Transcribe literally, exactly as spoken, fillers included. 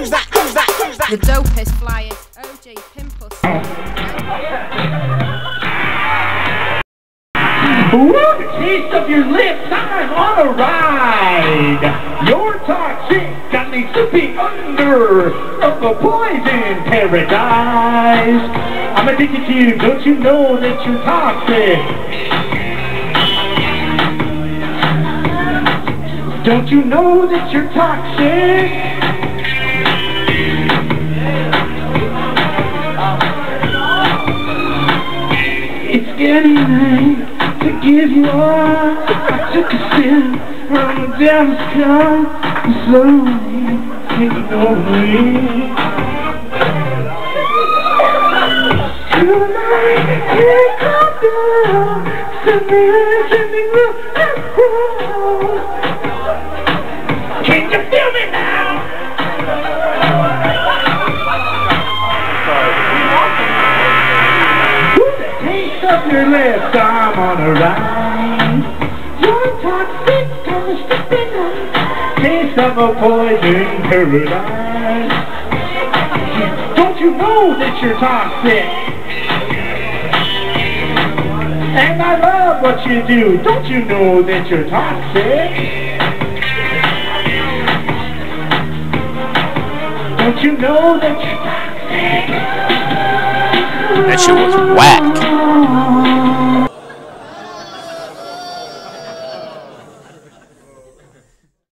who's that, who's that, who's that? The dopest flyers, O G Pimples. Well, the taste of your lips, I'm on a ride. You're toxic, got me slipping under of a poison paradise. I'm addicted to you, don't you know that you're toxic? Don't you know that you're toxic? It's getting late to give you all. I took a sip from the devil's cup and slowly taking over me. Tonight, here comes down, send me, send me, can you feel me now? With the taste of your lips, I'm on a ride. You're toxic, gonna stick me up. Taste of a poison paradise. Don't you know that you're toxic? And I love what you do. Don't you know that you're toxic? Don't you know that you're toxic? That shit was whack.